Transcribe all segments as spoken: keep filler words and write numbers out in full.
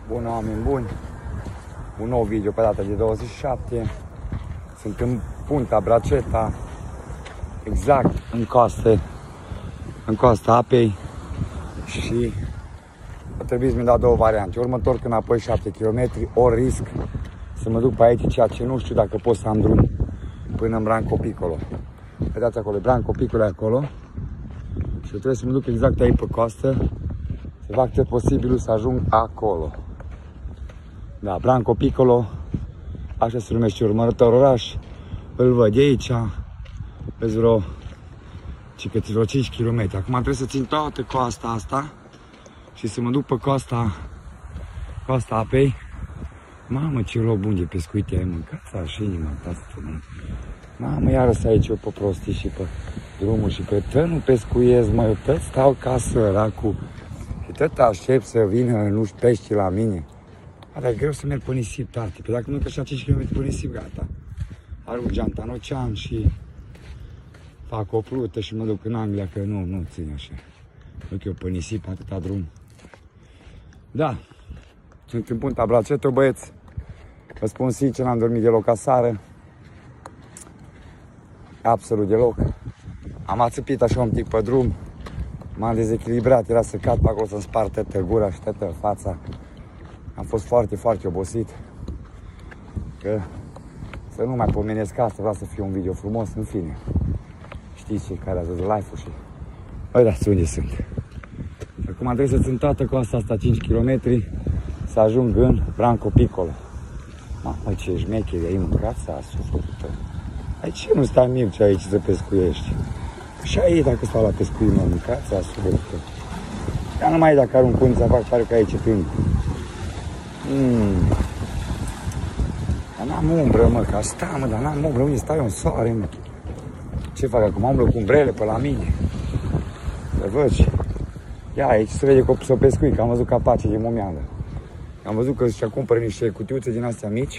Bună, oameni buni! Un nou video pe data de douăzeci și șapte. Sunt în Punta Braceta, exact în coastă, în coasta apei și a trebuit să-mi dau două variante. Ori mă întorc înapoi șapte kilometri, ori risc să mă duc pe aici, ceea ce nu știu dacă pot să am drum până în Branco Piccolo. Vedeți acolo, Branco Piccolo e acolo și eu trebuie să mă duc exact aici pe coastă, să fac tot posibilul să ajung acolo. Da, Branco Piccolo, așa se numește următor oraș, îl văd de aici, vezi vreo, vreo cinci kilometri. Acum trebuie să țin toată coasta asta și să mă duc pe coasta, coasta apei. Mamă, ce loc bun de pescuit ai, mâncați așa inima ta să mă. Mamă, iară să aici eu pe prostii și pe drumul și pe tot nu pescuiesc, mă, eu tot stau ca săracu și tot aștept să vină, nu știu, pești la mine. Dar e greu să merg pe nisip, tati, pe dacă nu că așa cinci kilometri pe nisip, gata. Arunc geanta în ocean și fac o plută și mă duc în Anglia, că nu, nu țin așa. Duc eu pe nisip, atâta drum. Da, sunt în Punta Braceta, băieți. Vă spun sincer, n-am dormit deloc aseară. Absolut deloc. Am ațăpit așa un pic pe drum. M-am dezechilibrat, era să cad pe acolo să-mi spart toată gura și toată fața. Am fost foarte, foarte obosit. Că să nu mai pomenesc asta, vreau să fie un video frumos, în fine. Știți cei care ați văzut live-ul și... Uitați unde sunt. Acum trebuie să țin toată coasta asta cinci kilometri să ajung în Branco Piccolo. Mamă, ce șmecheri de aici, mâncați a sufletul tău. Aici nu stai Mircea aici să pescuiești. Și aici dacă stau la pescuit, mă, mâncați a sufletul tău. Dar numai dacă arunc unța, fac pare că aici e plin. Mm. Dar n-am umbră, mă, că asta, mă, dar n-am umbră. Unde stau eu în soare, mă? Ce fac acum? Umblă cu umbrele pe la mine. Să văd și... Ia aici se vede că s-o pescui, că am văzut capace de momeală. Am văzut că și-a cumpărat niște cutiuțe din astea mici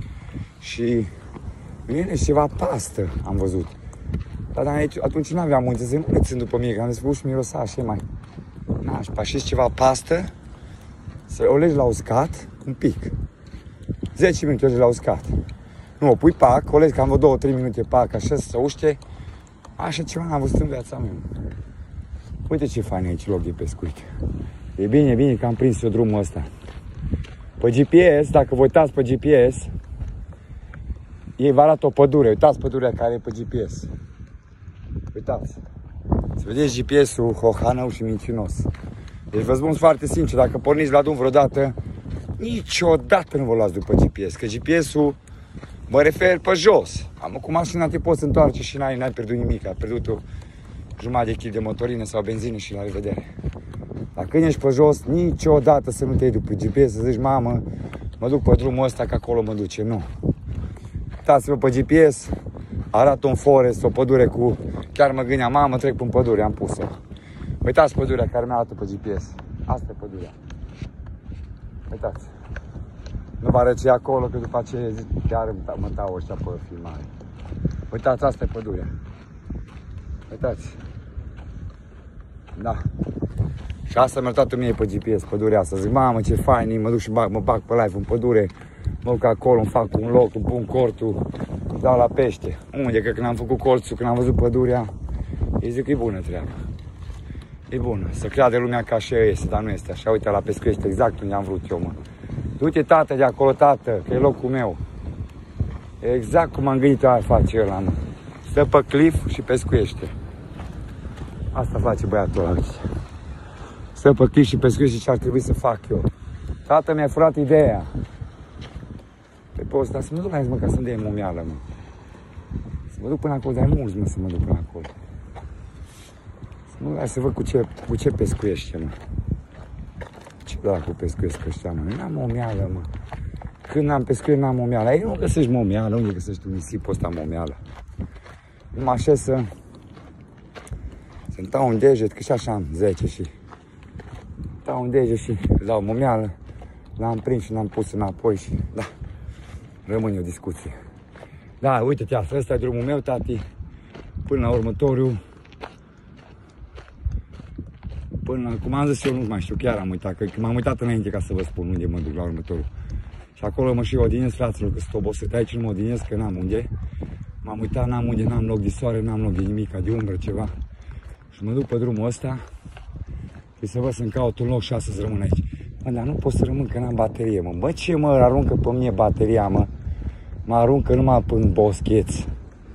și vine și ceva pastă, am văzut. Dar aici, atunci nu aveam unde să nu le țin după mine, că am zis, uși mirosa așa mai nașpa. Și ceva pastă, să o legi la uscat, un pic. zece minute o legi la uscat. Nu, o pui pac, o legi cam vreo două trei minute pac, așa să se uște. Așa ceva n-am văzut în viața mea. Uite ce fain e aici loc de pescuit. E bine, e bine că am prins eu drumul ăsta. Pe G P S, dacă vă uitați pe G P S, ei vă arată o pădure. Uitați pădurea care e pe G P S. Uitați. Să vedeți G P S-ul hohanău și mincinos. Deci vă spun foarte sincer, dacă porniți la drum vreodată, niciodată nu vă luați după G P S. Că G P S-ul mă refer pe jos. Am cu mașina te poți întoarce și n-ai, n-ai pierdut nimic. Ai pierdut o jumătate de kil de motorină sau benzină și la revedere. Dar când ești pe jos, niciodată să nu te iei după G P S, să zici, mamă, mă duc pe drumul ăsta că acolo mă duce. Nu. Uitați-vă pe G P S, arată un forest, o pădure cu... Chiar mă gândeam, mamă, trec prin pădure, am pus-o. Uitați pădurea care mi-a arată pe G P S. Asta e pădurea. Uitați. Nu vă arăt ce e acolo, că după aceea chiar mă dau ăștia pe filmare. Uitați, asta e pădurea. Uitați. Da. Și asta mi-a arătat mie pe G P S, pădurea asta. Zic, mamă, ce fain e, mă duc și bag, mă bag pe live în pădure. Mă duc acolo, îmi fac un loc, îmi pun cortul, îmi dau la pește. Unde? Că când am făcut colțul, când am văzut pădurea, îi zic că e bună treaba. E bună. Să creade lumea că așa este, dar nu este așa. Uite, la pescuiește exact unde am vrut eu, mă. Du-te, tată, de acolo, tată, că e locul meu. Exact cum am gândit eu a face ăla, mă. Stă pe cliff și pescuiește. Asta face băiatul ăla, uite. Stă pe cliff și pescuiește ce ar trebui să fac eu. Tată mi-a furat ideea. Pe post, dar să mă duc la aici, mă, ca să-mi dea momeală, mă. Să mă duc până acolo, dar e mulți, mă, să mă duc până acolo. Să mă duc la să văd cu ce, cu ce pescuiește, mă. Ce dracu pescuiesc ăștia, mă? N-am momeală, mă. Când am pescuit, n-am momeală. Ei, nu găsești momeală, unde găsești un nisipul ăsta momeală? Nu mă așez să... să-mi dau un deget, că și așa am zece și... dau un deget și dau momeală. L-am prins și l-am pus înapoi și... da. Rămâne o discuție. Da, uite-te asta, ăsta e drumul meu, tati. Până la următorul. Până, cum am zis eu, nu mai știu, chiar am uitat, că m-am uitat înainte ca să vă spun unde mă duc la următorul. Și acolo mă și odinesc, fraților, că sunt obosit aici, nu mă odinesc, că n-am unde. M-am uitat, n-am unde, n-am loc de soare, n-am loc de nimic, de umbră, ceva. Și mă duc pe drumul ăsta, și să văd să-mi caut un loc și să rămân aici. Mă, dar nu pot să rămân, că n-am baterie, mă. Bă, ce mă aruncă pe mine bateria, mă? Mă aruncă numai în boscheți.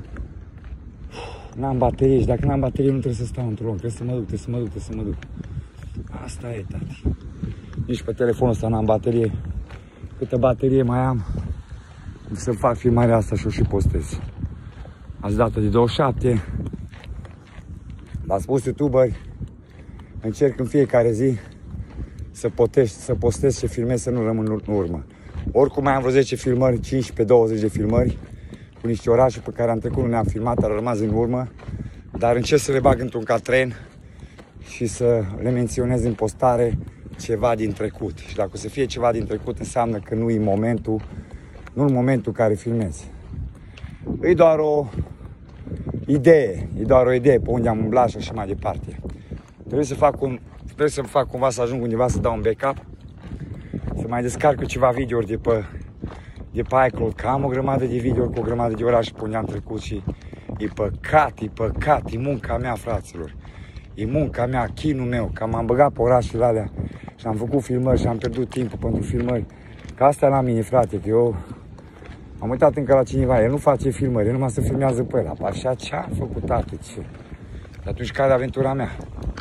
N-am baterie și dacă n-am baterie nu trebuie să stau într-un loc, trebuie să mă duc, trebuie să mă duc, trebuie să mă duc. Asta e, tati. Nici pe telefonul ăsta n-am baterie. Câtă baterie mai am, să fac filmarea asta și o și postez. Azi dată de douăzeci și șapte. V-am spus, youtuberi, încerc în fiecare zi să, potești, să postez și filmez, să nu rămân în urmă. Oricum mai am vreo zece filmări, cincisprezece douăzeci de filmări cu niște orașe pe care am trecut, nu le-am filmat, au rămas în urmă, dar încerc să le bag într-un catren și să le menționez în postare ceva din trecut. Și dacă o să fie ceva din trecut, înseamnă că nu e momentul, nu în momentul care filmez. E doar o idee, e doar o idee pe unde am umblat și așa mai departe. Trebuie să fac un, trebuie să fac cumva să ajung undeva să dau un backup, să mai descarc ceva videouri de pe, de pe iCloud, că am o grămadă de videouri cu o grămadă de orașe pe unde am trecut și e păcat, e păcat, e munca mea, fraților. E munca mea, chinul meu, că m-am băgat pe orașele alea și am făcut filmări și am pierdut timpul pentru filmări. Că asta la mine, frate, că eu am uitat încă la cineva, el nu face filmări, el numai se filmează pe el. Așa ce-am făcut, tată, ce? Atunci care e aventura mea?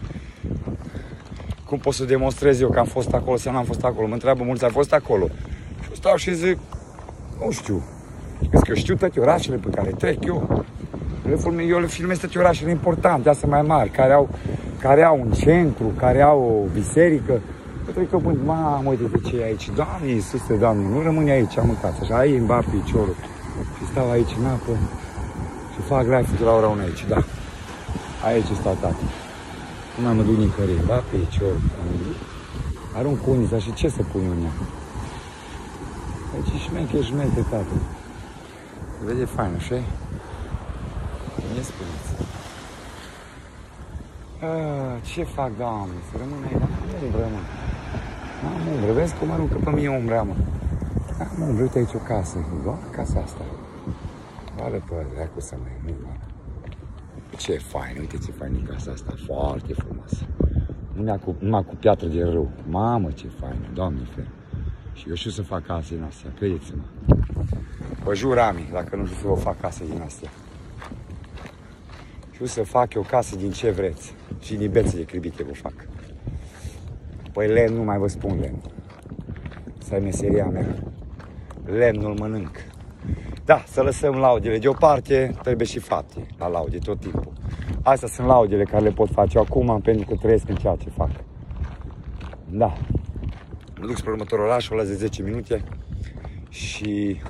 Cum pot să demonstrez eu că am fost acolo sau n-am fost acolo? Mă întreabă mulți, ai fost acolo? Și eu stau și zic, nu știu. Crezi că eu știu toate orașele pe care trec eu? Eu le filmez toate orașele importante, astea mai mari, care au, care au un centru, care au o biserică. Eu trec eu până, mamă, uite de ce e aici. Doamne Iisuse, Doamne, nu rămâne aici, am mâncat. Așa, aici îmi bat piciorul și stau aici în apă și fac live-ul la ora una aici, da. Aici stau, tati. Nu mai mă duc nicăieri, bat piciorul. Arunc unița și ce să pun în ea? Aici șmeche, șmeche, tati. Se vede fain, așa-i? Ne spuneți. Ah, ce fac, Doamne? Să rămân aici? N-am umbră, mă. N-am umbră. Vezi cum aruncă pe mine umbra, mă. N-am umbră. Uite aici o casă. Doamne, casa asta. Oară pe dracu să mai nu, mă. Ce fain. Uite ce fain e casa asta. Foarte frumoasă. Numai cu, numai cu piatră de râu. Mamă, ce fain. Doamne, fer. Și eu știu să fac case din astea. Credeți-mă. Vă jur, Ami, dacă nu știu să vă fac case din astea. Știu să fac eu casă din ce vreți. Și din bețe de cribite vă fac. Păi lemn nu mai vă spun lemn. Asta e meseria mea. Lemnul mănânc. Da, să lăsăm laudele deoparte, trebuie și fapte la laude tot timpul. Astea sunt laudele care le pot face eu acum pentru că trăiesc în ceea ce fac. Da. Mă duc spre următorul oraș, o las de zece minute și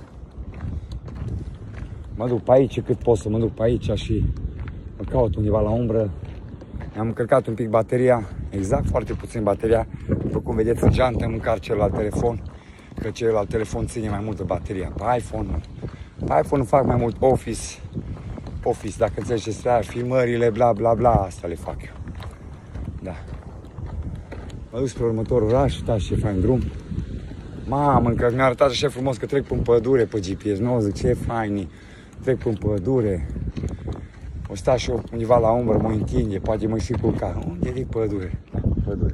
mă duc pe aici cât pot să mă duc pe aici și mă caut undeva la umbră. Mi-am încărcat un pic bateria, exact foarte puțin bateria. După cum vedeți în geantă îmi încarc celălalt telefon, că celălalt telefon ține mai multă bateria. Pe iPhone, pe iPhone fac mai mult Office, Office, dacă înțelegeți aia, filmările, bla bla bla, asta le fac eu. Da. Mă duc spre următorul oraș, uitați ce fain drum. Mamă, încă mi-a arătat așa frumos că trec prin pădure pe G P S, nu zic ce faini, trec prin pădure. O sta și eu undeva la umbră, mă întinde, poate mă și culca. Unde e pădure? Da, pădure.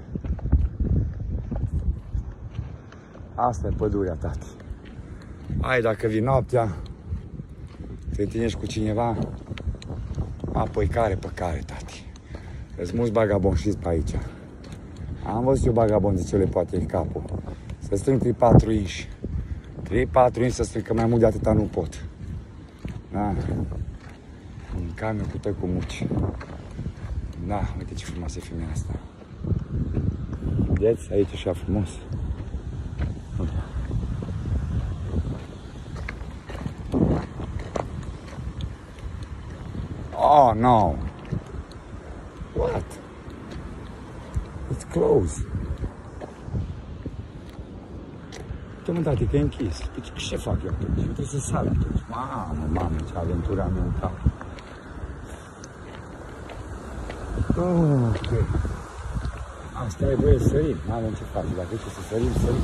Asta e pădurea, tati. Hai, dacă vii noaptea, te întâlnești cu cineva, apoi care pe care, tati. Îți mulți bagaboni, știți, pe aici. Am văzut eu bagaboni de ce le poate în capul. Să strâng trei patru inși. trei patru inși să strâng, că mai mult de atâta nu pot. Da. Un camion cu tăi cu muci. Da, uite ce frumoasă e femeia asta. Vedeți? Aici așa frumos. Uite. Oh, no. What? It's closed. Uite, mă, tati, că e închis. Deci, ce fac eu atunci? Eu trebuie să sar atunci. Mamă, mamă, ce aventura am eu în cap. Ok. Asta e voie să sărim, n-avem ce face, dacă e ce să sărim, sărim.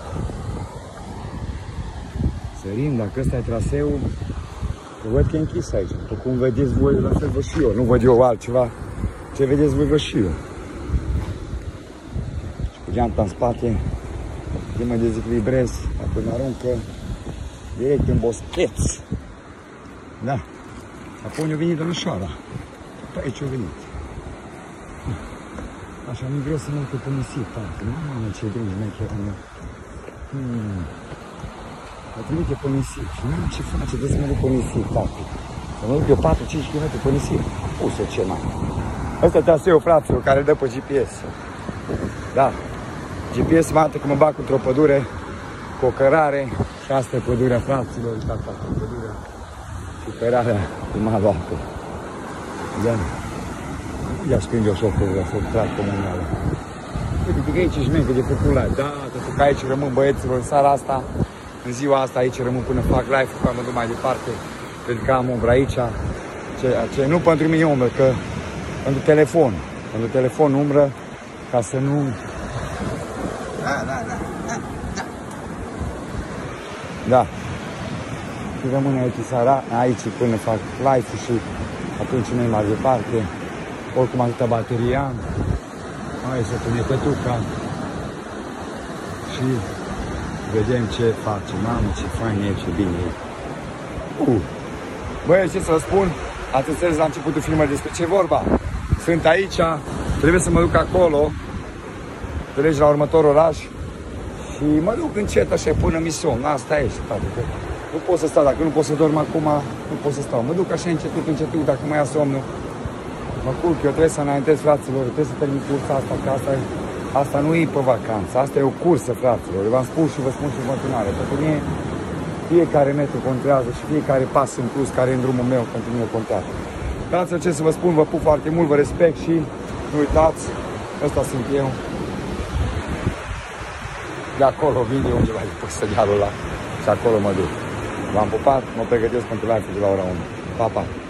Sărim, dacă ăsta e traseul, că văd că e închis aici. După cum vedeți voi, la fel văd și eu. Nu văd eu altceva. Ce vedeți voi, văd și eu. Și cu geanta în spate, eu mă dezechilibrez, apoi mă aruncă direct în boscheț. Da. Apoi ne-a venit domnișoara. Pe aici a venit. Așa, nu vreau să mă duc pe nisip, tată. Mamă, ce drum șmecher am eu. Hmm. Mă trimite pe nisip și n-am ce face, trebuie să mă duc pe nisip, tată. Să mă duc eu patru cinci kilometri pe nisip. Puse ce mai. Ăsta e traseul, fraților, care dă pe G P S. Da. G P S mă arată că mă bag într-o pădure cu o cărare și asta e pădurea, fraților. Uitați, asta e pădurea și cărarea cu malul apă. Da. Ia springe o șoferă, să trag comunală. Uite că aici e șmecă de popular. Da, pentru că aici rămân băieților în seara asta. În ziua asta aici rămân până fac live, până mă duc mai departe. Pentru că am umbră aici. Ce, ce, nu pentru mine umbră, că pentru telefon. Pentru telefon umbră, ca să nu... Da, da, da, da, da. Da. Și rămân aici seara, aici până fac live-ul și atunci nu mai departe. Oricum atâta bateria am. Hai să pune pătuca. Și vedem ce face. Mamă, ce fain e, ce bine e. Uh. Băi, ce să vă spun? Ați înțeles la începutul filmului despre ce vorba. Sunt aici, trebuie să mă duc acolo. Treci la următorul oraș. Și mă duc încet așa până mi somn. Asta e și toate. Nu pot să stau, dacă nu pot să dorm acum, nu pot să stau. Mă duc așa încetut, încetut, dacă mai ia somnul. Mă culc, eu trebuie să înaintez, fraților, trebuie să termin cursa asta, că asta, asta nu e pe vacanță, asta e o cursă, fraților. Eu v-am spus și vă spun și în continuare. Pentru mine, fiecare metru contează și fiecare pas în plus care e în drumul meu, pentru mine contează. Fraților, ce să vă spun, vă pup foarte mult, vă respect și nu uitați, ăsta sunt eu. De acolo vin eu undeva de pe sădealul ăla și acolo mă duc. V-am pupat, mă pregătesc pentru live de la ora unu. Pa, pa!